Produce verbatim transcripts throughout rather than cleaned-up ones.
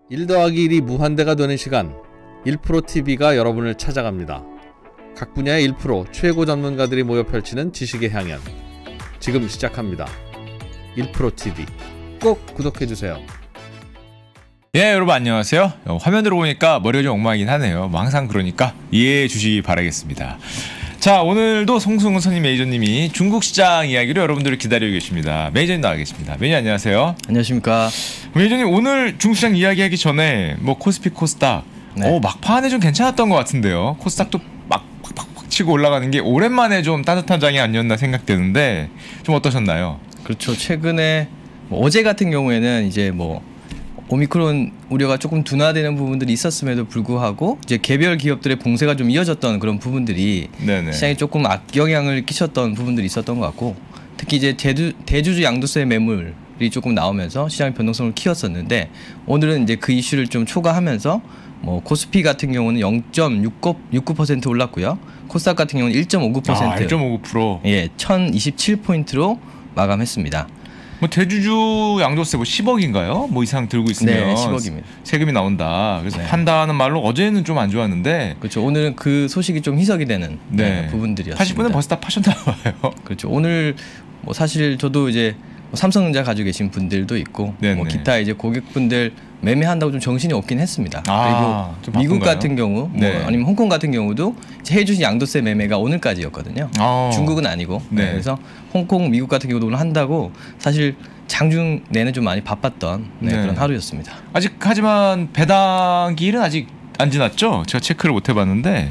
일 더하기 일이 무한대가 되는 시간, 일 프로 티비가 여러분을 찾아갑니다. 각 분야의 일 프로 최고 전문가들이 모여 펼치는 지식의 향연, 지금 시작합니다. 일 프로 티비 꼭 구독해주세요. 예, 여러분 안녕하세요. 어, 화면으로 보니까 머리가 좀 엉망이긴 하네요. 뭐 항상 그러니까 이해해 주시기 바라겠습니다. 자, 오늘도 송승훈 선임 매니저님이 중국 시장 이야기로 여러분들을 기다리고 계십니다. 매니저님 나와 계십니다. 매니저 안녕하세요. 안녕하십니까. 매니저님, 오늘 중국 시장 이야기하기 전에 뭐 코스피, 코스닥 네. 어, 막판에 좀 괜찮았던 것 같은데요. 코스닥도 막 팍팍팍 치고 올라가는 게 오랜만에 좀 따뜻한 장이 아니었나 생각되는데 좀 어떠셨나요? 그렇죠. 최근에 뭐 어제 같은 경우에는 이제 뭐 오미크론 우려가 조금 둔화되는 부분들이 있었음에도 불구하고 이제 개별 기업들의 봉쇄가 좀 이어졌던 그런 부분들이 네네. 시장에 조금 악영향을 끼쳤던 부분들이 있었던 것 같고, 특히 이제 대주, 대주주 양도세 매물이 조금 나오면서 시장의 변동성을 키웠었는데, 오늘은 이제 그 이슈를 좀 초과하면서 뭐 코스피 같은 경우는 영 점 육구 퍼센트 올랐고요. 코스닥 같은 경우는 일 점 오구 퍼센트, 아, 일 점 오구 퍼센트 예, 천이십칠 포인트로 마감했습니다. 뭐 대주주 양도세 뭐 십억인가요? 뭐 이상 들고 있으면 네, 십억입니다. 세금이 나온다. 그래서 네. 판다는 말로 어제는 좀 안 좋았는데, 그렇죠. 오늘은 그 소식이 좀 희석이 되는 네. 네, 부분들이었습니다. 팔십 분은 벌써 다 파셨나 봐요. 그렇죠. 오늘 뭐 사실 저도 이제 뭐 삼성전자 가지고 계신 분들도 있고 뭐 기타 이제 고객분들 매매한다고 좀 정신이 없긴 했습니다. 아, 그리고 미국 같은 경우 뭐 네. 아니면 홍콩 같은 경우도 해주신 양도세 매매가 오늘까지였거든요. 아. 중국은 아니고 네. 네. 그래서 홍콩, 미국 같은 경우도 오늘 한다고 사실 장중 내내 좀 많이 바빴던 네, 네. 그런 하루였습니다. 아직 하지만 배당기일은 아직 안 지났죠? 제가 체크를 못 해봤는데.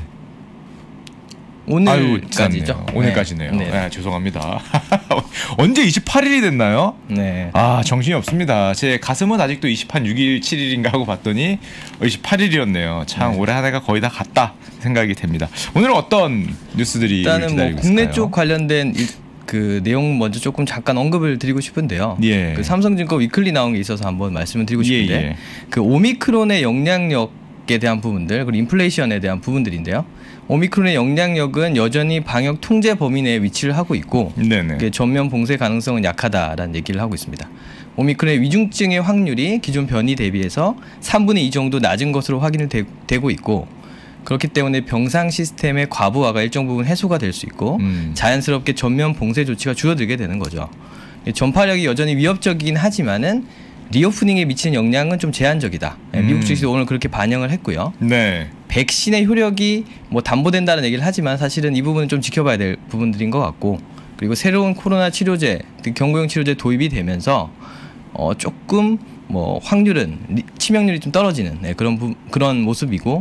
오늘까지죠. 아유, 오늘까지네요. 네. 네, 죄송합니다. 언제 이십팔일이 됐나요? 네. 아, 정신이 없습니다. 제 가슴은 아직도 이십육일, 칠일인가 하고 봤더니 이십팔일이었네요. 참 네. 올해 한 해가 거의 다 갔다 생각이 됩니다. 오늘은 어떤 뉴스들이 일단은 기다리고 뭐 국내 있을까요? 쪽 관련된 일, 그 내용 먼저 조금 잠깐 언급을 드리고 싶은데요. 예. 그 삼성증권 위클리 나온 게 있어서 한번 말씀을 드리고 싶은데 예, 예. 그 오미크론의 영향력에 대한 부분들, 그리고 인플레이션에 대한 부분들인데요. 오미크론의 영향력은 여전히 방역 통제 범위 내에 위치를 하고 있고 전면 봉쇄 가능성은 약하다라는 얘기를 하고 있습니다. 오미크론의 위중증의 확률이 기존 변이 대비해서 삼분의 이 정도 낮은 것으로 확인이 되, 되고 있고, 그렇기 때문에 병상 시스템의 과부하가 일정 부분 해소가 될 수 있고 음. 자연스럽게 전면 봉쇄 조치가 줄어들게 되는 거죠. 전파력이 여전히 위협적이긴 하지만은 리오프닝에 미치는 영향은 좀 제한적이다. 음. 미국 증시도 오늘 그렇게 반영을 했고요. 네. 백신의 효력이 뭐 담보된다는 얘기를 하지만 사실은 이 부분은 좀 지켜봐야 될 부분들인 것 같고, 그리고 새로운 코로나 치료제, 경구용 치료제 도입이 되면서 어 조금 뭐 확률은 치명률이 좀 떨어지는 네, 그런 부, 그런 모습이고,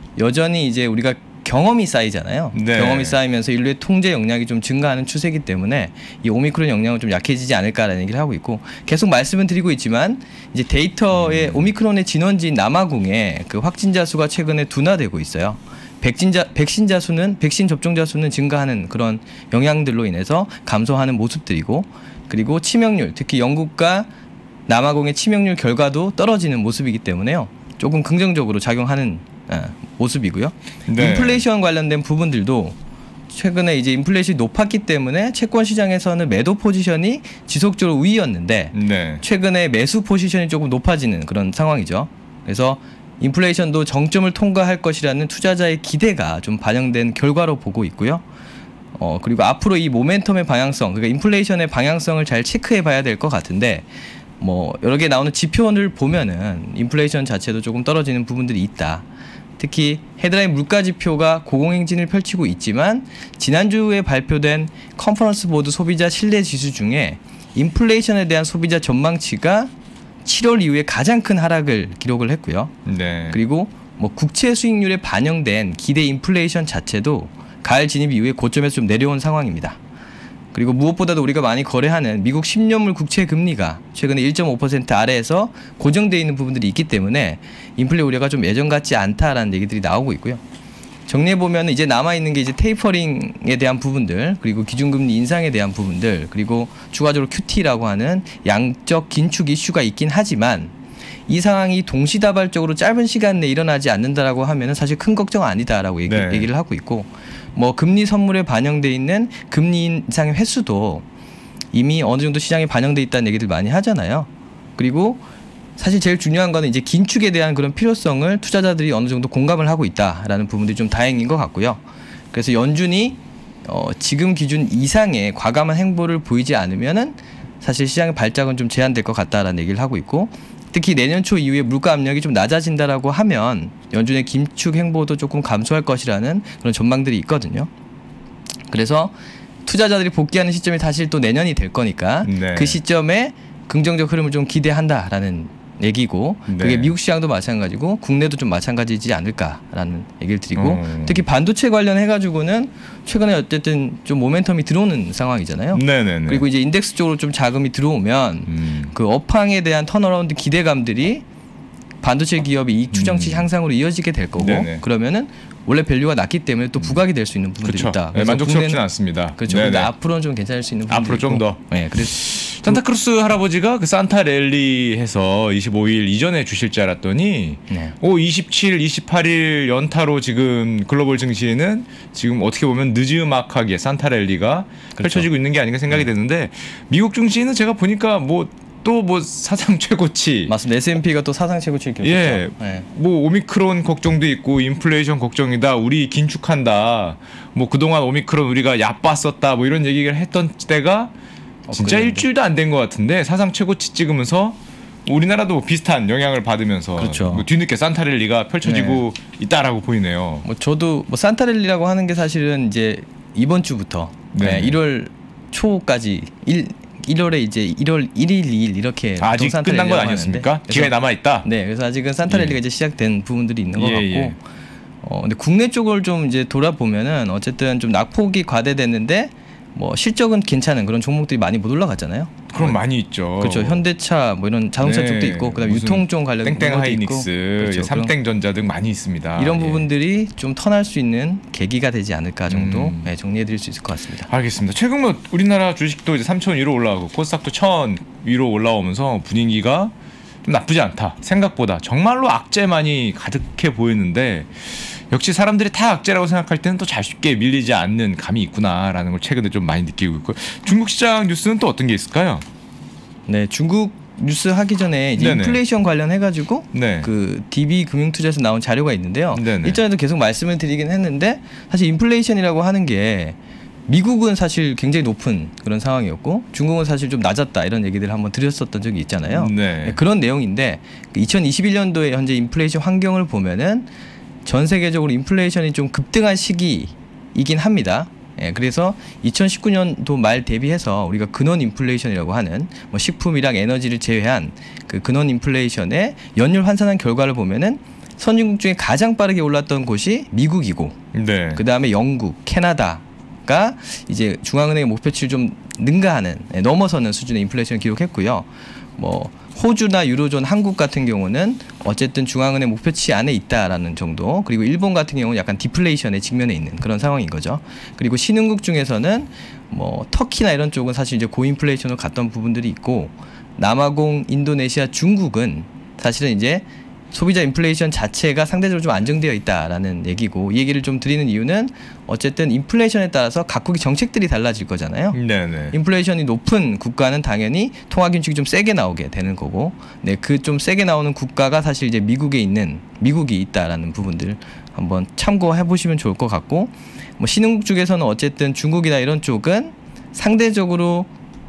여전히 이제 우리가 경험이 쌓이잖아요. 네. 경험이 쌓이면서 인류의 통제 역량이 좀 증가하는 추세이기 때문에 이 오미크론 영향은 좀 약해지지 않을까라는 얘기를 하고 있고, 계속 말씀은 드리고 있지만 이제 데이터에 음. 오미크론의 진원지인 남아공의 그 확진자 수가 최근에 둔화되고 있어요. 백신자 백신자 수는 백신 접종자 수는 증가하는 그런 영향들로 인해서 감소하는 모습들이고, 그리고 치명률, 특히 영국과 남아공의 치명률 결과도 떨어지는 모습이기 때문에요. 조금 긍정적으로 작용하는 아, 모습이고요. 네. 인플레이션 관련된 부분들도 최근에 이제 인플레이션이 높았기 때문에 채권 시장에서는 매도 포지션이 지속적으로 우위였는데 네. 최근에 매수 포지션이 조금 높아지는 그런 상황이죠. 그래서 인플레이션도 정점을 통과할 것이라는 투자자의 기대가 좀 반영된 결과로 보고 있고요. 어, 그리고 앞으로 이 모멘텀의 방향성, 그러니까 인플레이션의 방향성을 잘 체크해 봐야 될 것 같은데, 뭐 여러 개 나오는 지표를 보면은 인플레이션 자체도 조금 떨어지는 부분들이 있다. 특히 헤드라인 물가 지표가 고공행진을 펼치고 있지만 지난주에 발표된 컨퍼런스 보드 소비자 신뢰 지수 중에 인플레이션에 대한 소비자 전망치가 칠월 이후에 가장 큰 하락을 기록을 했고요. 네. 그리고 뭐 국채 수익률에 반영된 기대 인플레이션 자체도 가을 진입 이후에 고점에서 좀 내려온 상황입니다. 그리고 무엇보다도 우리가 많이 거래하는 미국 십 년물 국채 금리가 최근에 일 점 오 퍼센트 아래에서 고정되어 있는 부분들이 있기 때문에 인플레 우려가 좀 예전 같지 않다라는 얘기들이 나오고 있고요. 정리해보면 이제 남아있는 게 이제 테이퍼링에 대한 부분들, 그리고 기준금리 인상에 대한 부분들, 그리고 추가적으로 큐티라고 하는 양적 긴축 이슈가 있긴 하지만 이 상황이 동시다발적으로 짧은 시간 내에 일어나지 않는다라고 하면은 사실 큰 걱정은 아니다라고 얘기, 네. 얘기를 하고 있고, 뭐 금리 선물에 반영돼 있는 금리 인상의 횟수도 이미 어느 정도 시장에 반영돼 있다는 얘기들 많이 하잖아요. 그리고 사실 제일 중요한 거는 이제 긴축에 대한 그런 필요성을 투자자들이 어느 정도 공감을 하고 있다라는 부분들이 좀 다행인 것 같고요. 그래서 연준이 어, 지금 기준 이상의 과감한 행보를 보이지 않으면은 사실 시장의 발작은 좀 제한될 것 같다라는 얘기를 하고 있고, 특히 내년 초 이후에 물가 압력이 좀 낮아진다라고 하면 연준의 긴축 행보도 조금 감소할 것이라는 그런 전망들이 있거든요. 그래서 투자자들이 복귀하는 시점이 사실 또 내년이 될 거니까 네. 그 시점에 긍정적 흐름을 좀 기대한다라는 얘기고, 네. 그게 미국 시장도 마찬가지고 국내도 좀 마찬가지지 않을까라는 얘기를 드리고, 음. 특히 반도체 관련해 가지고는 최근에 어쨌든 좀 모멘텀이 들어오는 상황이잖아요. 네네네. 그리고 이제 인덱스 쪽으로 좀 자금이 들어오면 음. 그 업황에 대한 턴어라운드 기대감들이 반도체 기업의 이익 추정치 음. 향상으로 이어지게 될 거고, 네네. 그러면은 원래 밸류가 낮기 때문에 또 부각이 될 수 있는 부분들이 그렇죠. 있다. 네, 그래서 만족스럽지는 국내는- 않습니다. 그렇죠. 네네. 근데 앞으로는 좀 괜찮을 수 있는 부분들이 앞으로 좀 있고. 더. 네, 그래서 산타크루스 할아버지가 그 산타 랠리해서 이십오 일 이전에 주실 줄 알았더니 네. 오 이십칠, 이십팔 일 연타로 지금 글로벌 증시에는 지금 어떻게 보면 느즈막하게 산타 랠리가 그렇죠. 펼쳐지고 있는 게 아닌가 생각이 되는데, 미국 증시는 제가 보니까 뭐 또 뭐 사상 최고치, 맞습니다. 에스 앤 피가 또 사상 최고치를 기록했죠. 예, 네. 뭐 오미크론 걱정도 있고 인플레이션 걱정이다, 우리 긴축한다, 뭐 그동안 오미크론 우리가 얕봤었다, 뭐 이런 얘기를 했던 때가 진짜 엊그제인데. 일주일도 안 된 것 같은데 사상 최고치 찍으면서 우리나라도 뭐 비슷한 영향을 받으면서 그렇죠. 뭐 뒤늦게 산타랠리가 펼쳐지고 있다라고 보이네요. 뭐 저도 뭐 산타랠리라고 하는 게 사실은 이제 이번 주부터 네. 네, 일월 초까지 일 일월에 이제 일월 일일, 이일 이렇게 아직 보통 끝난 건 산타랠리라고 아니었습니까? 하는데, 기간이 남아 있다. 네, 그래서 아직은 산타랠리가 예. 이제 시작된 부분들이 있는 것 예, 같고, 예. 어 근데 국내 쪽을 좀 이제 돌아보면은 어쨌든 좀 낙폭이 과대됐는데 뭐 실적은 괜찮은 그런 종목들이 많이 못 올라갔잖아요. 그럼 많이 있죠. 그렇죠. 현대차 뭐 이런 자동차 네. 쪽도 있고, 그다음 무슨 유통 쪽 관련 땡땡 것도 하이닉스, 있고, 그렇죠. 삼땡전자 등 많이 있습니다. 이런 예. 부분들이 좀 턴할 수 있는 계기가 되지 않을까 정도 음. 네, 정리해드릴 수 있을 것 같습니다. 알겠습니다. 최근 뭐 우리나라 주식도 이제 삼천 위로 올라가고 코스닥도 천 위로 올라오면서 분위기가 좀 나쁘지 않다. 생각보다 정말로 악재만이 가득해 보이는데, 역시 사람들이 다 악재라고 생각할 때는 또 잘 쉽게 밀리지 않는 감이 있구나라는 걸 최근에 좀 많이 느끼고 있고, 중국 시장 뉴스는 또 어떤 게 있을까요? 네, 중국 뉴스 하기 전에 이제 네네. 인플레이션 관련해 가지고 네. 그 디비 금융투자에서 나온 자료가 있는데요. 네네. 일전에도 계속 말씀을 드리긴 했는데, 사실 인플레이션이라고 하는 게 미국은 사실 굉장히 높은 그런 상황이었고 중국은 사실 좀 낮았다, 이런 얘기들을 한번 드렸었던 적이 있잖아요. 네. 네, 그런 내용인데 이천이십일 년도에 현재 인플레이션 환경을 보면은 전 세계적으로 인플레이션이 좀 급등한 시기이긴 합니다. 예, 그래서 이천십구 년도 말 대비해서 우리가 근원 인플레이션이라고 하는 뭐 식품이랑 에너지를 제외한 그 근원 인플레이션의 연율 환산한 결과를 보면은 선진국 중에 가장 빠르게 올랐던 곳이 미국이고, 네. 그 다음에 영국, 캐나다가 이제 중앙은행의 목표치를 좀 능가하는, 예, 넘어서는 수준의 인플레이션을 기록했고요. 뭐 호주나 유로존, 한국 같은 경우는 어쨌든 중앙은행 목표치 안에 있다라는 정도, 그리고 일본 같은 경우는 약간 디플레이션에 직면해 있는 그런 상황인 거죠. 그리고 신흥국 중에서는 뭐 터키나 이런 쪽은 사실 이제 고인플레이션으로 갔던 부분들이 있고, 남아공, 인도네시아, 중국은 사실은 이제 소비자 인플레이션 자체가 상대적으로 좀 안정되어 있다라는 얘기고, 이 얘기를 좀 드리는 이유는 어쨌든 인플레이션에 따라서 각국의 정책들이 달라질 거잖아요. 네네. 인플레이션이 높은 국가는 당연히 통화 긴축이 좀 세게 나오게 되는 거고, 네, 그 좀 세게 나오는 국가가 사실 이제 미국에 있는 미국이 있다라는 부분들 한번 참고해 보시면 좋을 것 같고, 뭐 신흥국 쪽에서는 어쨌든 중국이나 이런 쪽은 상대적으로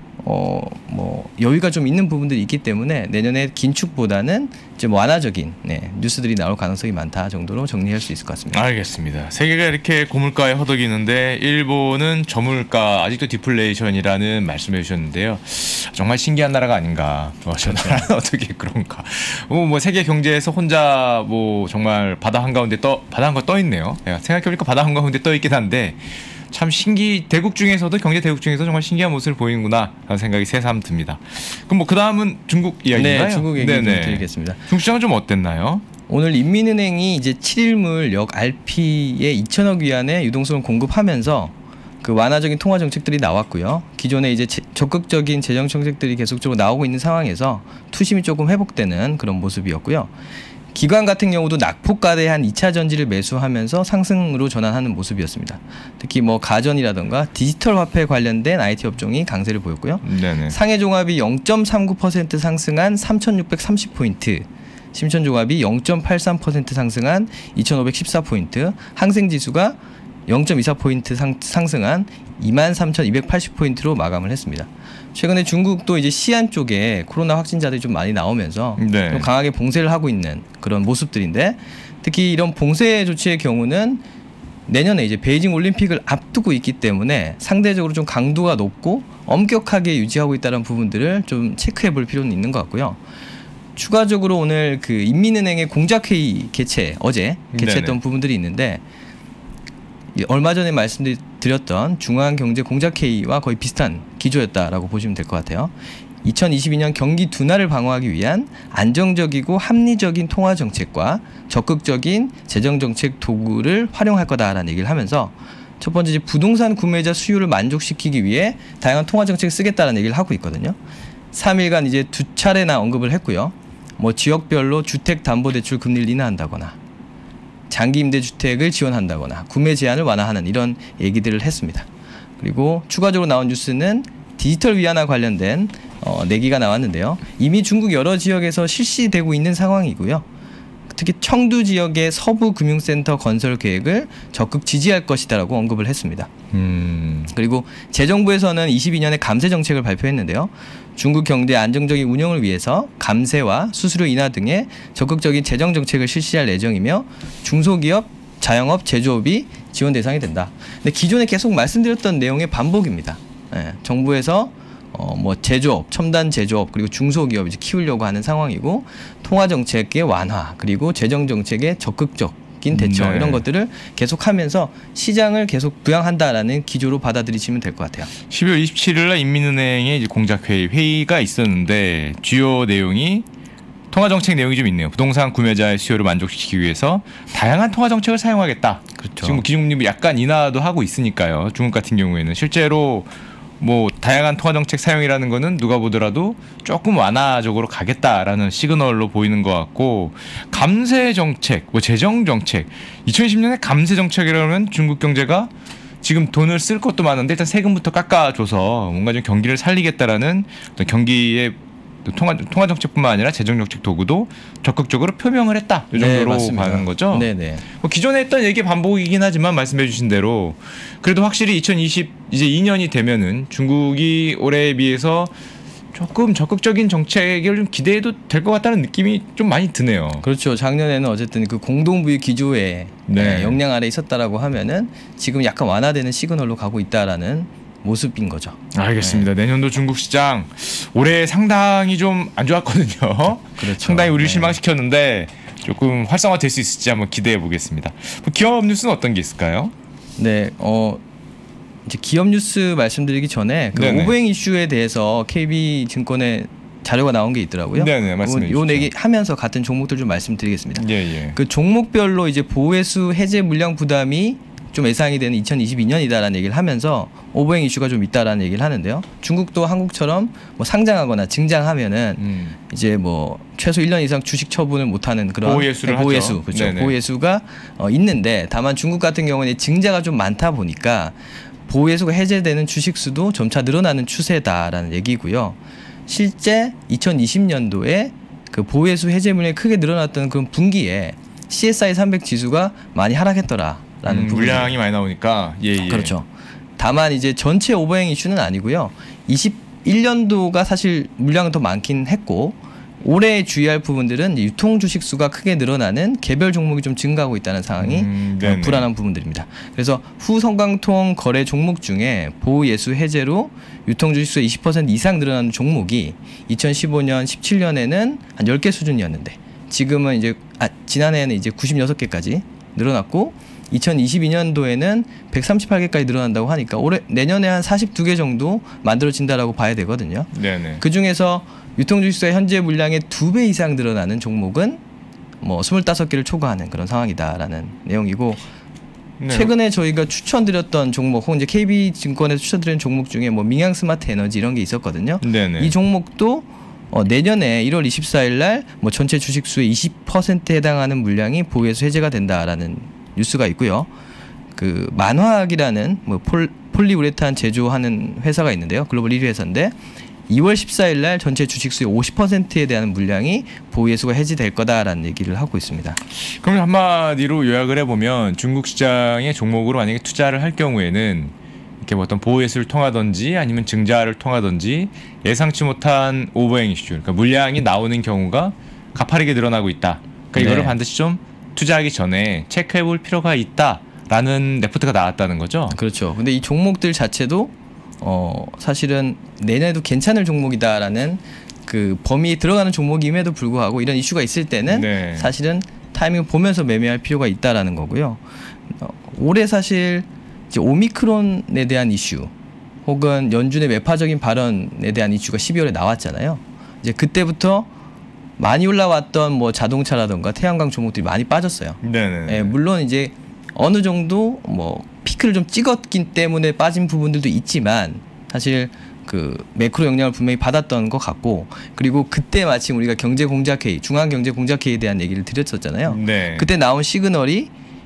어 뭐 여유가 좀 있는 부분들이 있기 때문에 내년에 긴축보다는 이제 뭐 완화적인, 네, 뉴스들이 나올 가능성이 많다 정도로 정리할 수 있을 것 같습니다. 알겠습니다. 세계가 이렇게 고물가에 허덕이는데 일본은 저물가, 아직도 디플레이션이라는 말씀해 주셨는데요. 정말 신기한 나라가 아닌가. 어, 저 나라는 어떻게 그런가. 뭐, 뭐 세계 경제에서 혼자 뭐 정말 바다 한가운데 떠 바다 한가 떠 있네요. 생각해보니까 바다 한가운데 떠 있긴 한데 참 신기, 대국 중에서도, 경제 대국 중에서 정말 신기한 모습을 보이는구나 라는 생각이 새삼 듭니다. 그럼 뭐 그 다음은 중국 이야기인가요? 네, 중국 얘기 좀 드리겠습니다. 중국 시장은 좀 어땠나요? 오늘 인민은행이 이제 칠일물 역 알피에 이천억 위안의 유동성을 공급하면서 그 완화적인 통화 정책들이 나왔고요. 기존에 이제 적극적인 재정 정책들이 계속적으로 나오고 있는 상황에서 투심이 조금 회복되는 그런 모습이었고요. 기관 같은 경우도 낙폭가대 한 이 차 전지를 매수하면서 상승으로 전환하는 모습이었습니다. 특히 뭐 가전이라든가 디지털 화폐 관련된 아이티 업종이 강세를 보였고요. 네네. 상해 종합이 영 점 삼구 퍼센트 상승한 삼천육백삼십 포인트, 심천 종합이 영 점 팔삼 퍼센트 상승한 이천오백십사 포인트, 항생 지수가 영 점 이사 포인트 상, 상승한 이만 삼천이백팔십 포인트로 마감을 했습니다. 최근에 중국도 이제 시안 쪽에 코로나 확진자들이 좀 많이 나오면서 네. 좀 강하게 봉쇄를 하고 있는 그런 모습들인데, 특히 이런 봉쇄 조치의 경우는 내년에 이제 베이징 올림픽을 앞두고 있기 때문에 상대적으로 좀 강도가 높고 엄격하게 유지하고 있다는 부분들을 좀 체크해 볼 필요는 있는 것 같고요. 추가적으로 오늘 그 인민은행의 공작회의 개최, 어제 개최했던 네네. 부분들이 있는데, 얼마 전에 말씀드렸던 중앙경제공작회의와 거의 비슷한 기조였다라고 보시면 될 것 같아요. 이천이십이 년 경기 둔화를 방어하기 위한 안정적이고 합리적인 통화 정책과 적극적인 재정 정책 도구를 활용할 거다라는 얘기를 하면서, 첫 번째 이제 부동산 구매자 수요를 만족시키기 위해 다양한 통화 정책을 쓰겠다라는 얘기를 하고 있거든요. 삼 일간 이제 두 차례나 언급을 했고요. 뭐 지역별로 주택담보대출 금리를 인하한다거나 장기 임대주택을 지원한다거나 구매 제한을 완화하는 이런 얘기들을 했습니다. 그리고 추가적으로 나온 뉴스는 디지털 위안화 관련된 어, 내기가 나왔는데요. 이미 중국 여러 지역에서 실시되고 있는 상황이고요. 특히 청두 지역의 서부 금융센터 건설 계획을 적극 지지할 것이다라고 언급을 했습니다. 음. 그리고 재정부에서는 이십이 년에 감세 정책을 발표했는데요. 중국 경제 안정적인 운영을 위해서 감세와 수수료 인하 등의 적극적인 재정 정책을 실시할 예정이며, 중소기업, 자영업, 제조업이 지원 대상이 된다. 근데 기존에 계속 말씀드렸던 내용의 반복입니다. 예, 정부에서 어, 뭐 제조업, 첨단 제조업, 그리고 중소기업 이제 키우려고 하는 상황이고, 통화 정책의 완화, 그리고 재정 정책의 적극적인 대처, 네. 이런 것들을 계속하면서 시장을 계속 부양한다라는 기조로 받아들이시면 될 것 같아요. 십이월 이십칠일 날 인민은행의 이제 공작회의 회의가 있었는데, 주요 내용이 통화정책 내용이 좀 있네요. 부동산 구매자의 수요를 만족시키기 위해서 다양한 통화정책을 사용하겠다. 그렇죠. 지금 기준금리 약간 인하도 하고 있으니까요. 중국 같은 경우에는 실제로 뭐 다양한 통화정책 사용이라는 거는 누가 보더라도 조금 완화적으로 가겠다라는 시그널로 보이는 것 같고, 감세 정책, 뭐 재정 정책, 이천이십 년에 감세 정책이라면 중국 경제가 지금 돈을 쓸 것도 많은데 일단 세금부터 깎아줘서 뭔가 좀 경기를 살리겠다라는 어떤 경기의 통화 통화 정책뿐만 아니라 재정 정책 도구도 적극적으로 표명을 했다. 이 정도로 네, 가는 거죠. 네네. 뭐 기존에 했던 얘기 반복이긴 하지만 말씀해주신 대로 그래도 확실히 이천이십 이제 이 년이 되면은 중국이 올해에 비해서 조금 적극적인 정책을 좀 기대해도 될 것 같다는 느낌이 좀 많이 드네요. 그렇죠. 작년에는 어쨌든 그 공동부의 기조에 네. 영향 아래 있었다라고 하면은 지금 약간 완화되는 시그널로 가고 있다라는 모습인 거죠. 알겠습니다. 네. 내년도 중국 시장 올해 상당히 좀 안 좋았거든요. 그렇죠. 상당히 우리를 네. 실망시켰는데 조금 활성화될 수 있을지 한번 기대해 보겠습니다. 기업 뉴스는 어떤 게 있을까요? 네, 어 이제 기업 뉴스 말씀드리기 전에 그 네네. 오보행 이슈에 대해서 케이비증권에 자료가 나온 게 있더라고요. 네네, 말씀해 주시죠. 요 내기 하면서 같은 종목들 좀 말씀드리겠습니다. 예, 예. 그 종목별로 이제 보혜수 해제 물량 부담이 좀 예상이 되는 이천이십이 년이다라는 얘기를 하면서 오보행 이슈가 좀 있다라는 얘기를 하는데요. 중국도 한국처럼 뭐 상장하거나 증장하면은 음. 이제 뭐 최소 일 년 이상 주식 처분을 못하는 그런 보호예수를 네, 보호예수, 하죠. 그렇죠. 네네. 보호예수가 어, 있는데, 다만 중국 같은 경우는 증자가 좀 많다 보니까 보호예수가 해제되는 주식 수도 점차 늘어나는 추세다라는 얘기고요. 실제 이천이십 년도에 그 보호예수 해제 물량이 크게 늘어났던 그런 분기에 씨에스아이 삼백 지수가 많이 하락했더라. 라는 음, 부분이 물량이 많이 나오니까 예, 예. 그렇죠. 다만 이제 전체 오버행 이슈는 아니고요. 이십일 년도가 사실 물량은 더 많긴 했고, 올해 주의할 부분들은 유통 주식 수가 크게 늘어나는 개별 종목이 좀 증가하고 있다는 상황이 음, 어, 네네. 불안한 부분들입니다. 그래서 후성강통 거래 종목 중에 보호예수 해제로 유통 주식 수의 이십 퍼센트 이상 늘어나는 종목이 이천십오 년, 십칠 년에는 한 열 개 수준이었는데, 지금은 이제 아, 지난해에는 이제 구십육 개까지 늘어났고, 이천이십이 년도에는 백삼십팔 개까지 늘어난다고 하니까 올해 내년에 한 사십이 개 정도 만들어진다라고 봐야 되거든요. 네네. 그 중에서 유통주식수의 현재 물량의 두 배 이상 늘어나는 종목은 뭐 스물다섯 개를 초과하는 그런 상황이다라는 내용이고, 네. 최근에 저희가 추천드렸던 종목 혹은 이제 케이비증권에서 추천드린 종목 중에 뭐 민양 스마트 에너지 이런 게 있었거든요. 네네. 이 종목도 어, 내년에 일월 이십사일 날 뭐 전체 주식수의 이십 퍼센트에 해당하는 물량이 보유에서 해제가 된다라는 뉴스가 있고요. 그 만화학이라는 뭐 폴, 폴리우레탄 제조하는 회사가 있는데요. 글로벌 일 위 회사인데 이월 십사일 날 전체 주식수의 오십 퍼센트에 대한 물량이 보유예수가 해지될 거다라는 얘기를 하고 있습니다. 그럼 한마디로 요약을 해보면 중국 시장의 종목으로 만약에 투자를 할 경우에는 이렇게 뭐 어떤 보호예수를 통하든지 아니면 증자를 통하든지 예상치 못한 오버행 이슈, 그러니까 물량이 나오는 경우가 가파르게 늘어나고 있다. 그러니까 네. 이거를 반드시 좀 투자하기 전에 체크해볼 필요가 있다라는 레포트가 나왔다는 거죠. 그렇죠. 근데 이 종목들 자체도 어 사실은 내년에도 괜찮을 종목이다라는 그 범위에 들어가는 종목임에도 불구하고 이런 이슈가 있을 때는 네. 사실은 타이밍을 보면서 매매할 필요가 있다라는 거고요. 어, 올해 사실 이제 오미크론에 대한 이슈 혹은 연준의 매파적인 발언에 대한 이슈가 십이월에 나왔잖아요. 이제 그때부터 많이 올라왔던 뭐 자동차라던가 태양광 종목들이 많이 빠졌어요. 네네. 예, 물론 이제 어느 정도 뭐 피크를 좀 찍었기 때문에 빠진 부분들도 있지만 사실 그 매크로 영향을 분명히 받았던 것 같고, 그리고 그때 마침 우리가 경제공작회의, 중앙경제공작회의에 대한 얘기를 드렸었잖아요. 네. 그때 나온 시그널이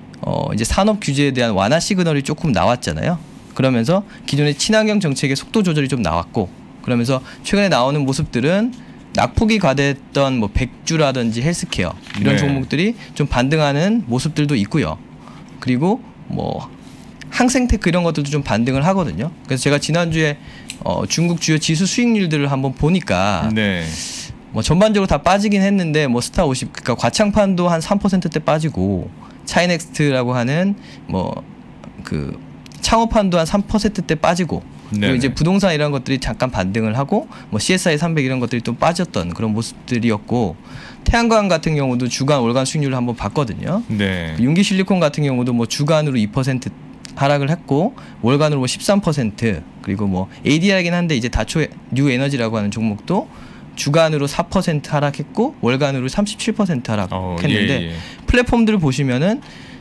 어 이제 산업 규제에 대한 완화 시그널이 조금 나왔잖아요. 그러면서 기존의 친환경 정책의 속도 조절이 좀 나왔고, 그러면서 최근에 나오는 모습들은 낙폭이 과대했던 뭐 백주라든지 헬스케어 이런 네. 종목들이 좀 반등하는 모습들도 있고요. 그리고 뭐 항생테크 이런 것들도 좀 반등을 하거든요. 그래서 제가 지난주에 어 중국 주요 지수 수익률들을 한번 보니까 네. 뭐 전반적으로 다 빠지긴 했는데 뭐 스타 오십, 그러니까 과창판도 한 삼 퍼센트대 빠지고 차이넥스트라고 하는 뭐 그 창업판도 한 삼 퍼센트대 빠지고, 그리고 네네. 이제 부동산 이런 것들이 잠깐 반등을 하고 뭐 씨에스아이 삼백 이런 것들이 좀 빠졌던 그런 모습들이었고, 태양광 같은 경우도 주간 월간 수익률을 한번 봤거든요. 네. 윤기실리콘 같은 경우도 뭐 주간으로 이 퍼센트 하락을 했고 월간으로 뭐 십삼 퍼센트, 그리고 뭐 에이디알이긴 한데 이제 다초 뉴에너지라고 하는 종목도 주간으로 사 퍼센트 하락했고 월간으로 삼십칠 퍼센트 하락했는데 어, 예, 예. 플랫폼들을 보시면은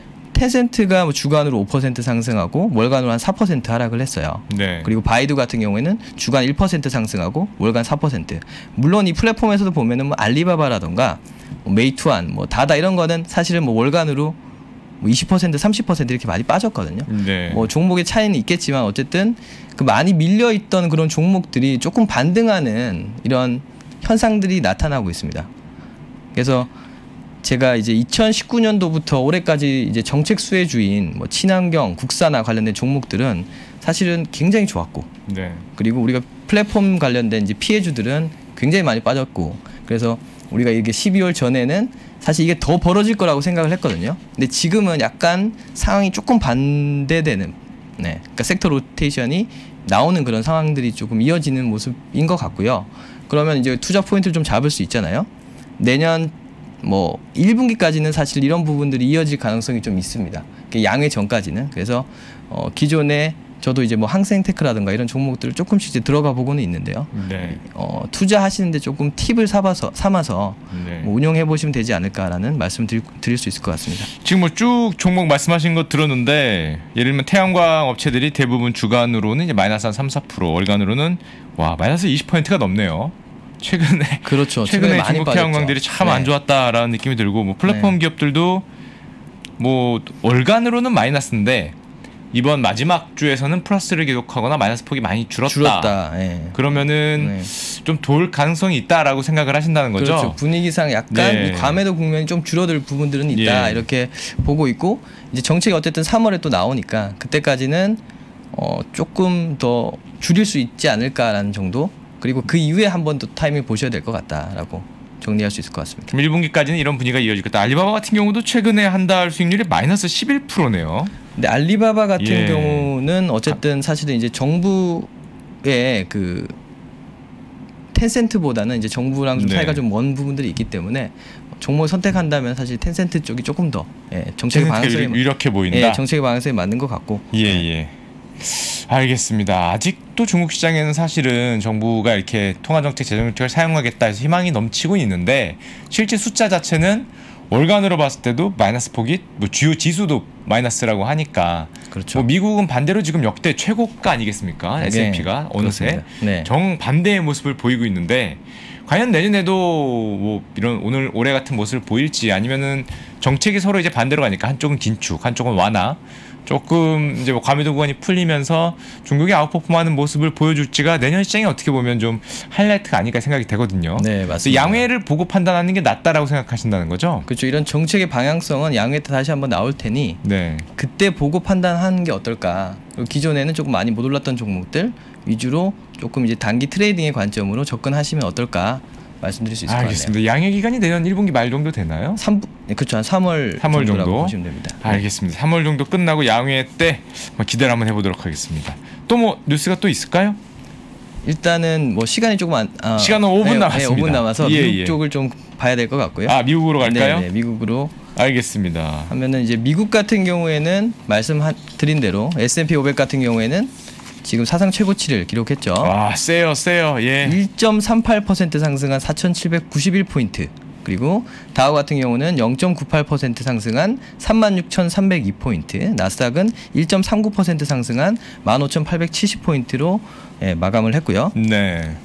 텐센트가 뭐 주간으로 오 퍼센트 상승하고 월간으로 한 사 퍼센트 하락을 했어요. 네. 그리고 바이두 같은 경우에는 주간 일 퍼센트 상승하고 월간 사 퍼센트. 물론 이 플랫폼에서도 보면은 뭐 알리바바라던가 뭐 메이투안, 뭐 다다 이런 거는 사실은 뭐 월간으로 뭐 이십 퍼센트, 삼십 퍼센트 이렇게 많이 빠졌거든요. 네. 뭐 종목의 차이는 있겠지만 어쨌든 그 많이 밀려 있던 그런 종목들이 조금 반등하는 이런 현상들이 나타나고 있습니다. 그래서 제가 이제 이천십구 년도부터 올해까지 이제 정책 수혜주인 뭐 친환경, 국산화 관련된 종목들은 사실은 굉장히 좋았고, 네. 그리고 우리가 플랫폼 관련된 이제 피해주들은 굉장히 많이 빠졌고, 그래서 우리가 이게 십이월 전에는 사실 이게 더 벌어질 거라고 생각을 했거든요. 근데 지금은 약간 상황이 조금 반대되는, 네, 그러니까 섹터 로테이션이 나오는 그런 상황들이 조금 이어지는 모습인 것 같고요. 그러면 이제 투자 포인트를 좀 잡을 수 있잖아요. 내년 뭐 일 분기까지는 사실 이런 부분들이 이어질 가능성이 좀 있습니다. 양회 전까지는. 그래서 어 기존에 저도 이제 뭐 항생테크라든가 이런 종목들을 조금씩 이제 들어가 보고는 있는데요. 네. 어 투자하시는데 조금 팁을 삼아서 삼아서 네. 뭐 운용해 보시면 되지 않을까라는 말씀 드릴, 드릴 수 있을 것 같습니다. 지금 뭐 쭉 종목 말씀하신 거 들었는데, 예를 들면 태양광 업체들이 대부분 주간으로는 이제 마이너스 한 삼, 사 퍼센트, 월간으로는 와 마이너스 이십 퍼센트가 넘네요. 최근에 그렇죠. 최근에, 최근에 많이 중국 태양광들이 참 안 네. 좋았다라는 느낌이 들고, 뭐 플랫폼 네. 기업들도 뭐 월간으로는 마이너스인데 이번 마지막 주에서는 플러스를 기록하거나 마이너스 폭이 많이 줄었다. 줄었다. 예. 그러면은 네. 좀 돌 가능성이 있다라고 생각을 하신다는 거죠. 그렇죠. 분위기상 약간 네. 이 과매도 국면이 좀 줄어들 부분들은 있다. 예. 이렇게 보고 있고, 이제 정책이 어쨌든 삼월에 또 나오니까 그때까지는 어 조금 더 줄일 수 있지 않을까라는 정도. 그리고 그 이후에 한 번 더 타이밍 보셔야 될 것 같다라고 정리할 수 있을 것 같습니다. 그럼 일 분기까지는 이런 분위기가 이어질 거다. 알리바바 같은 경우도 최근에 한 달 수익률이 마이너스 십일 퍼센트네요. 근데 알리바바 같은 예. 경우는 어쨌든 사실은 이제 정부의 그 텐센트보다는 이제 정부랑 좀 네. 사이가 좀 먼 부분들이 있기 때문에 종목을 선택한다면 사실 텐센트 쪽이 조금 더 예, 정책의 방향성에 이렇게 보인다. 예, 정책의 방향성에 맞는 것 같고. 예, 예. 알겠습니다. 아직도 중국 시장에는 사실은 정부가 이렇게 통화정책, 재정정책을 사용하겠다 해서 희망이 넘치고 있는데 실제 숫자 자체는 월간으로 봤을 때도 마이너스 폭이 뭐 주요 지수도 마이너스라고 하니까 그렇죠. 뭐 미국은 반대로 지금 역대 최고가 아니겠습니까? 네, 에스 앤 피가 어느새 네. 정 반대의 모습을 보이고 있는데 과연 내년에도 뭐 이런 오늘 올해 같은 모습을 보일지 아니면은 정책이 서로 이제 반대로 가니까 한쪽은 긴축, 한쪽은 완화. 조금 이제 뭐 과밀도 구간이 풀리면서 중국이 아웃퍼폼하는 모습을 보여줄지가 내년 시장이 어떻게 보면 좀 하이라이트가 아닐까 생각이 되거든요. 네, 맞습니다. 양회를 보고 판단하는 게 낫다라고 생각하신다는 거죠? 그렇죠. 이런 정책의 방향성은 양회 때 다시 한번 나올 테니 네. 그때 보고 판단하는 게 어떨까. 그리고 기존에는 조금 많이 못 올랐던 종목들 위주로 조금 이제 단기 트레이딩의 관점으로 접근하시면 어떨까 말씀드릴 수 있을 것 같네요. 알겠습니다. 양회 기간이 내년 일 분기 말 정도 되나요? 삼 부, 네, 그렇죠. 한 삼월, 삼월 정도라고 정도 보시면 됩니다. 알겠습니다. 삼월 정도 끝나고 양회 때 기대를 한번 해보도록 하겠습니다. 또 뭐 뉴스가 또 있을까요? 일단은 뭐 시간이 조금 안 아, 시간은 오 분 네, 남았습니다. 네, 오 분 남아서 예, 미국 예. 쪽을 좀 봐야 될 것 같고요. 아 미국으로 갈까요? 네, 네, 미국으로 알겠습니다. 하면은 이제 미국 같은 경우에는 말씀드린 대로 에스 앤 피 오백 같은 경우에는 지금 사상 최고치를 기록했죠. 와 세요 세요 예. 일 점 삼팔 퍼센트 상승한 사천칠백구십일 포인트. 그리고 다우 같은 경우는 영 점 구팔 퍼센트 상승한 삼만 육천삼백이 포인트. 나스닥은 일 점 삼구 퍼센트 상승한 만 오천팔백칠십 포인트로 예, 마감을 했고요. 네.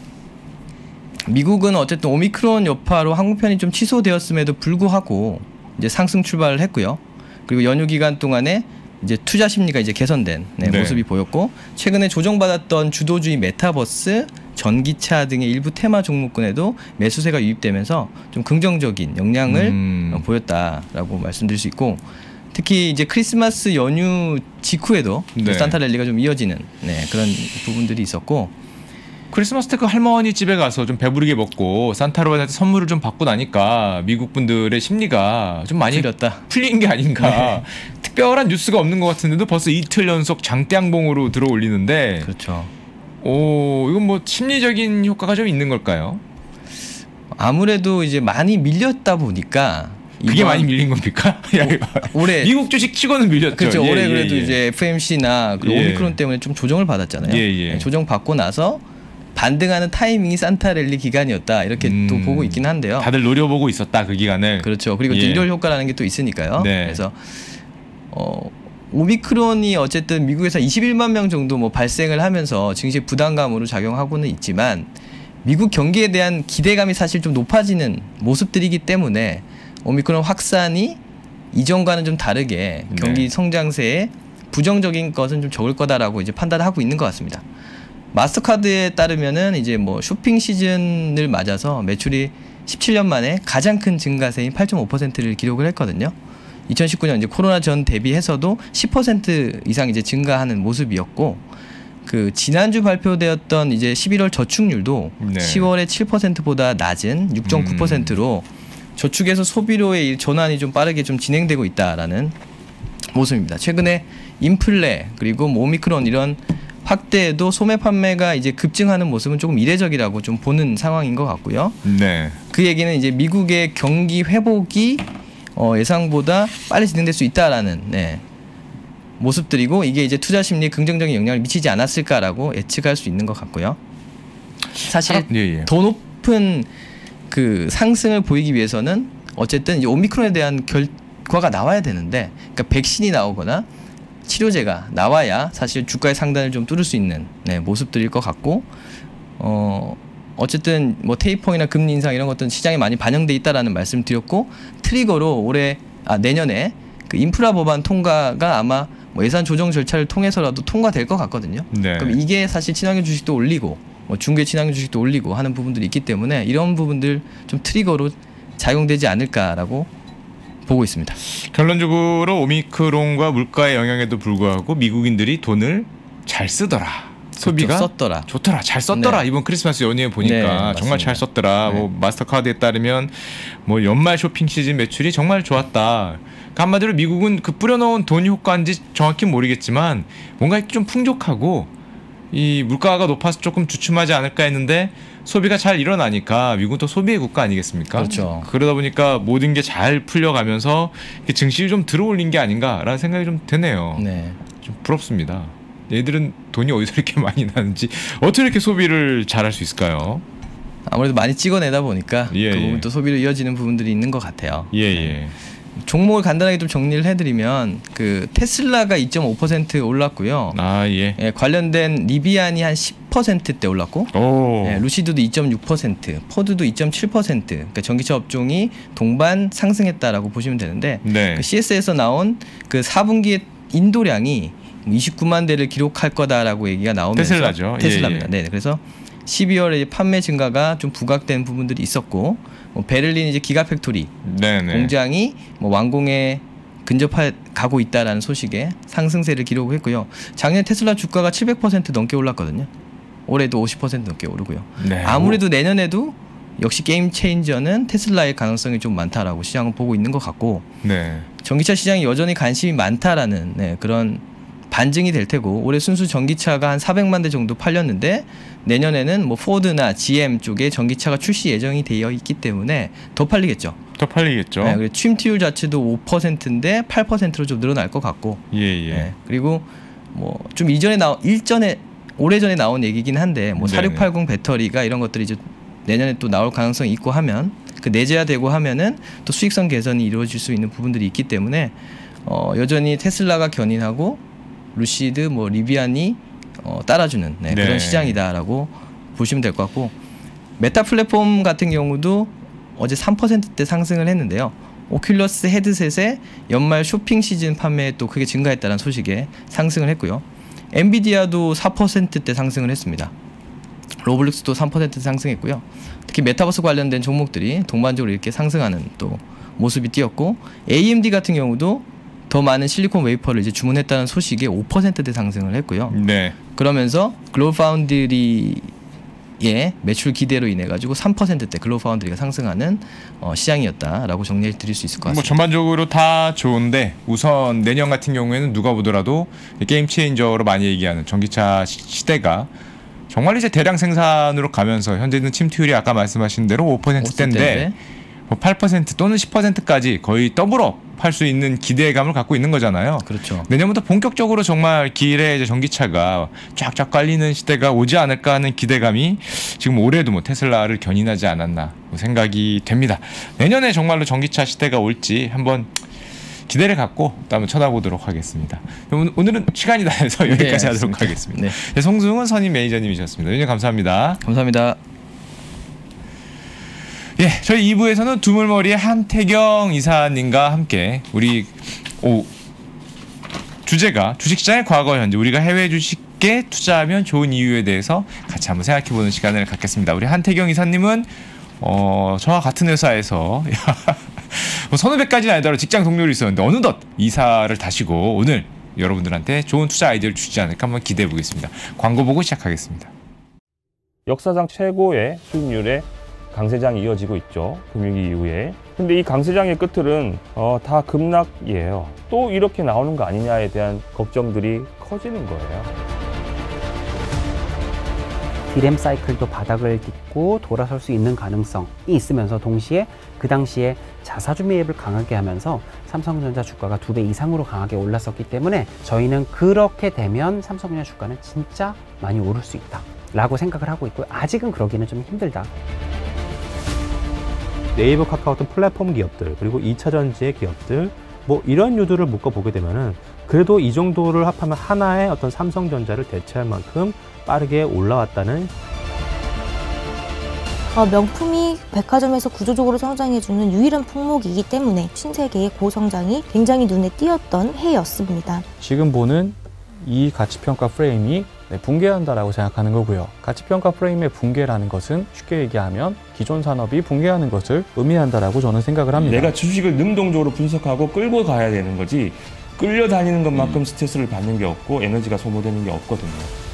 미국은 어쨌든 오미크론 여파로 항공편이 좀 취소되었음에도 불구하고 이제 상승 출발을 했고요. 그리고 연휴 기간 동안에 이제 투자 심리가 이제 개선된 네, 네. 모습이 보였고 최근에 조정받았던 주도주의 메타버스, 전기차 등의 일부 테마 종목군에도 매수세가 유입되면서 좀 긍정적인 영향을 음. 어, 보였다라고 말씀드릴 수 있고 특히 이제 크리스마스 연휴 직후에도 네. 산타 랠리가 좀 이어지는 네, 그런 부분들이 있었고 크리스마스 때 그 할머니 집에 가서 좀 배부르게 먹고 산타로한테 선물을 좀 받고 나니까 미국 분들의 심리가 좀 많이 풀렸다. 풀린 게 아닌가. 네. 특별한 뉴스가 없는 것 같은데도 벌써 이틀 연속 장대양봉으로 들어올리는데 그렇죠. 오 이건 뭐 심리적인 효과가 좀 있는 걸까요? 아무래도 이제 많이 밀렸다 보니까 그게 이번 많이 밀린 겁니까? 야, 이거. 올해 미국 주식 치고는 밀렸죠. 그렇죠. 예, 올해 예, 그래도 예. 이제 에프 엠 씨나 그리고 예. 오미크론 때문에 좀 조정을 받았잖아요. 예, 예. 네, 조정 받고 나서 반등하는 타이밍이 산타 랠리 기간이었다 이렇게 음, 또 보고 있긴 한데요. 다들 노려보고 있었다 그 기간을. 그렇죠. 그리고 또 예. 일월 효과라는 게 또 있으니까요. 네. 그래서 어, 오미크론이 어쨌든 미국에서 이십일만 명 정도 뭐 발생을 하면서 증시 부담감으로 작용하고는 있지만 미국 경기에 대한 기대감이 사실 좀 높아지는 모습들이기 때문에 오미크론 확산이 이전과는 좀 다르게 경기 네. 성장세에 부정적인 것은 좀 적을 거다라고 이제 판단하고 있는 것 같습니다. 마스터카드에 따르면은 이제 뭐 쇼핑 시즌을 맞아서 매출이 십칠 년 만에 가장 큰 증가세인 팔 점 오 퍼센트를 기록을 했거든요. 이천십구 년 이제 코로나 전 대비해서도 십 퍼센트 이상 이제 증가하는 모습이었고 그 지난주 발표되었던 이제 십일월 저축률도 네. 시월에 칠 퍼센트보다 낮은 육 점 구 퍼센트로 저축에서 소비로의 전환이 좀 빠르게 좀 진행되고 있다라는 모습입니다. 최근에 인플레 그리고 뭐 오미크론 이런 확대에도 소매 판매가 이제 급증하는 모습은 조금 이례적이라고 좀 보는 상황인 것 같고요. 네. 그 얘기는 이제 미국의 경기 회복이 어, 예상보다 빨리 진행될 수 있다라는 네, 모습들이고 이게 이제 투자 심리에 긍정적인 영향을 미치지 않았을까라고 예측할 수 있는 것 같고요. 사실 예, 예. 더 높은 그 상승을 보이기 위해서는 어쨌든 이제 오미크론에 대한 결과가 나와야 되는데, 그러니까 백신이 나오거나 치료제가 나와야 사실 주가의 상단을 좀 뚫을 수 있는 네, 모습들일 것 같고, 어 어쨌든 뭐 테이퍼이나 금리 인상 이런 것들은 시장에 많이 반영돼 있다라는 말씀을 드렸고, 트리거로 올해 아 내년에 그 인프라 법안 통과가 아마 뭐 예산 조정 절차를 통해서라도 통과될 것 같거든요. 네. 그럼 이게 사실 친환경 주식도 올리고 뭐 중개 친환경 주식도 올리고 하는 부분들이 있기 때문에 이런 부분들 좀 트리거로 작용되지 않을까라고 보고 있습니다. 결론적으로 오미크론과 물가의 영향에도 불구하고 미국인들이 돈을 잘 쓰더라. 소비가 그렇죠, 썼더라. 좋더라. 잘 썼더라. 네. 이번 크리스마스 연휴에 보니까 네, 정말 맞습니다. 잘 썼더라. 네. 뭐 마스터카드에 따르면 뭐 연말 쇼핑 시즌 매출이 정말 좋았다. 그러니까 한마디로 미국은 그 뿌려놓은 돈이 효과인지 정확히 모르겠지만 뭔가 좀 풍족하고 이 물가가 높아서 조금 주춤하지 않을까 했는데 소비가 잘 일어나니까 미국은 또 소비의 국가 아니겠습니까? 그렇죠. 그러다 보니까 모든 게 잘 풀려가면서 증시를 좀 들어올린 게 아닌가라는 생각이 좀 드네요. 네. 좀 부럽습니다. 얘들은 돈이 어디서 이렇게 많이 나는지 어떻게 이렇게 소비를 잘할 수 있을까요? 아무래도 많이 찍어내다 보니까 예, 그 부분 예. 또 소비로 이어지는 부분들이 있는 것 같아요. 예, 예. 종목을 간단하게 좀 정리를 해드리면 그 테슬라가 이 점 오 퍼센트 올랐고요. 아, 예. 예, 관련된 리비안이 한 십 퍼센트대 올랐고, 오. 예, 루시드도 이 점 육 퍼센트, 포드도 이 점 칠 퍼센트. 그러니까 전기차 업종이 동반 상승했다라고 보시면 되는데, 네. 그 씨에스에서 나온 그 사 분기의 인도량이 이십구만 대를 기록할 거다라고 얘기가 나오면서 테슬라죠. 테슬라입니다. 예, 예. 네, 그래서 십이월에 판매 증가가 좀 부각된 부분들이 있었고, 뭐 베를린 이제 기가팩토리 네네. 공장이 뭐 완공에 근접해 가고 있다라는 소식에 상승세를 기록했고요. 작년 테슬라 주가가 칠백 퍼센트 넘게 올랐거든요. 올해도 오십 퍼센트 넘게 오르고요. 네. 아무래도 내년에도 역시 게임 체인저는 테슬라의 가능성이 좀 많다라고 시장은 보고 있는 것 같고, 네. 전기차 시장이 여전히 관심이 많다라는 네, 그런 반증이 될 테고, 올해 순수 전기차가 한 사백만 대 정도 팔렸는데 내년에는 뭐 포드나 지엠 쪽에 전기차가 출시 예정이 되어 있기 때문에 더 팔리겠죠. 더 팔리겠죠. 네, 그리고 취임투율 자체도 오 퍼센트인데 팔 퍼센트로 좀 늘어날 것 같고, 예, 예. 네, 그리고 뭐 좀 이전에 나 일전에 오래전에 나온 얘기긴 한데 뭐 네네. 사육팔공 배터리가 이런 것들이 이제 내년에 또 나올 가능성이 있고 하면, 그 내재화되고 하면은 또 수익성 개선이 이루어질 수 있는 부분들이 있기 때문에 어, 여전히 테슬라가 견인하고 루시드, 뭐 리비안이 어, 따라주는 네, 네. 그런 시장이다라고 보시면 될 것 같고, 메타 플랫폼 같은 경우도 어제 삼 퍼센트대 상승을 했는데요. 오큘러스 헤드셋의 연말 쇼핑 시즌 판매에 또 크게 증가했다는 소식에 상승을 했고요. 엔비디아도 사 퍼센트대 상승을 했습니다. 로블록스도 삼 퍼센트 상승했고요. 특히 메타버스 관련된 종목들이 동반적으로 이렇게 상승하는 또 모습이 띄었고, 에이엠디 같은 경우도 더 많은 실리콘 웨이퍼를 이제 주문했다는 소식에 오 퍼센트대 상승을 했고요. 네. 그러면서 글로벌 파운드리의 매출 기대로 인해 가지고 삼 퍼센트대 글로벌 파운드리가 상승하는 어, 시장이었다라고 정리해 드릴 수 있을 것 뭐 같습니다. 전반적으로 다 좋은데 우선 내년 같은 경우에는 누가 보더라도 게임 체인저로 많이 얘기하는 전기차 시, 시대가 정말 이제 대량 생산으로 가면서 현재는 침투율이 아까 말씀하신 대로 오 퍼센트대인데 뭐 팔 퍼센트 또는 십 퍼센트까지 거의 더블업 할 수 있는 기대감을 갖고 있는 거잖아요. 그렇죠. 내년부터 본격적으로 정말 길에 이제 전기차가 쫙쫙 깔리는 시대가 오지 않을까 하는 기대감이 지금 올해도 뭐 테슬라를 견인하지 않았나 생각이 됩니다. 내년에 정말로 전기차 시대가 올지 한번 기대를 갖고 또 한번 쳐다보도록 하겠습니다. 오늘은 시간이 다 해서 여기까지 네, 하도록 하겠습니다. 네. 네, 송승훈 선임 매니저님이셨습니다. 오늘 감사합니다. 감사합니다. 예, 저희 이 부에서는 두물머리의 한태경 이사님과 함께 우리 오, 주제가 주식시장의 과거 현재 우리가 해외 주식에 투자하면 좋은 이유에 대해서 같이 한번 생각해보는 시간을 갖겠습니다. 우리 한태경 이사님은 어, 저와 같은 회사에서 뭐 선후배까지는 아니더라도 직장 동료로 있었는데 어느덧 이사를 다시고 오늘 여러분들한테 좋은 투자 아이디어를 주시지 않을까 한번 기대해 보겠습니다. 광고 보고 시작하겠습니다. 역사상 최고의 수익률에 강세장이 이어지고 있죠. 금융위기 이후에. 근데 이 강세장의 끝들은 어, 다 급락이에요. 또 이렇게 나오는 거 아니냐에 대한 걱정들이 커지는 거예요. 디램 사이클도 바닥을 딛고 돌아설 수 있는 가능성이 있으면서 동시에 그 당시에 자사주 매입을 강하게 하면서 삼성전자 주가가 두 배 이상으로 강하게 올랐었기 때문에 저희는 그렇게 되면 삼성전자 주가는 진짜 많이 오를 수 있다 라고 생각을 하고 있고요. 아직은 그러기는 좀 힘들다. 네이버, 카카오 같은 플랫폼 기업들, 그리고 이 차 전지의 기업들, 뭐 이런 유두를 묶어보게 되면은 그래도 이 정도를 합하면 하나의 어떤 삼성전자를 대체할 만큼 빠르게 올라왔다는. 어, 명품이 백화점에서 구조적으로 성장해주는 유일한 품목이기 때문에 신세계의 고성장이 굉장히 눈에 띄었던 해였습니다. 지금 보는 이 가치평가 프레임이 붕괴한다라고 생각하는 거고요. 가치평가 프레임의 붕괴라는 것은 쉽게 얘기하면 기존 산업이 붕괴하는 것을 의미한다라고 저는 생각을 합니다. 내가 주식을 능동적으로 분석하고 끌고 가야 되는 거지 끌려다니는 것만큼 음. 스트레스를 받는 게 없고 에너지가 소모되는 게 없거든요.